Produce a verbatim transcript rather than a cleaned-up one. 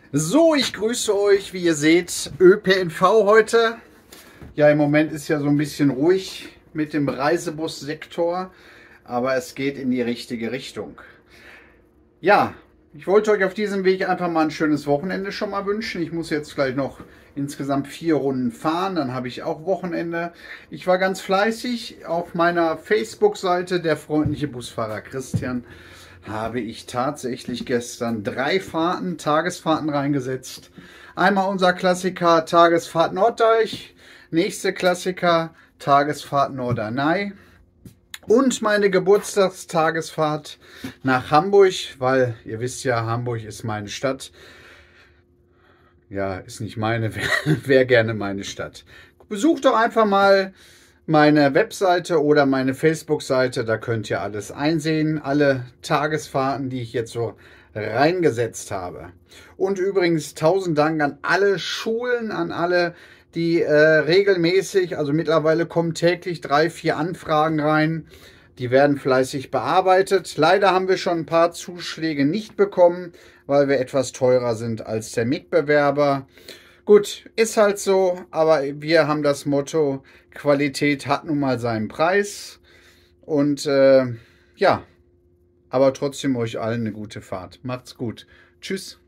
So, ich grüße euch. Wie ihr seht, Ö P N V heute. Ja, im Moment ist ja so ein bisschen ruhig mit dem Reisebussektor, aber es geht in die richtige Richtung. Ja, ich wollte euch auf diesem Weg einfach mal ein schönes Wochenende schon mal wünschen. Ich muss jetzt gleich noch insgesamt vier Runden fahren, dann habe ich auch Wochenende. Ich war ganz fleißig auf meiner Facebook-Seite, der freundliche Busfahrer Christian, habe ich tatsächlich gestern drei Fahrten, Tagesfahrten reingesetzt. Einmal unser Klassiker Tagesfahrt Norddeich, nächste Klassiker Tagesfahrt Norderney und meine Geburtstagstagesfahrt nach Hamburg, weil ihr wisst ja, Hamburg ist meine Stadt. Ja, ist nicht meine, wäre wär gerne meine Stadt. Besucht doch einfach mal meine Webseite oder meine Facebook-Seite, da könnt ihr alles einsehen, alle Tagesfahrten, die ich jetzt so reingesetzt habe. Und übrigens tausend Dank an alle Schulen, an alle, die äh, regelmäßig, also mittlerweile kommen täglich drei, vier Anfragen rein. Die werden fleißig bearbeitet. Leider haben wir schon ein paar Zuschläge nicht bekommen, weil wir etwas teurer sind als der Mitbewerber. Gut, ist halt so, aber wir haben das Motto, Qualität hat nun mal seinen Preis. Und äh, ja, aber trotzdem euch allen eine gute Fahrt. Macht's gut. Tschüss.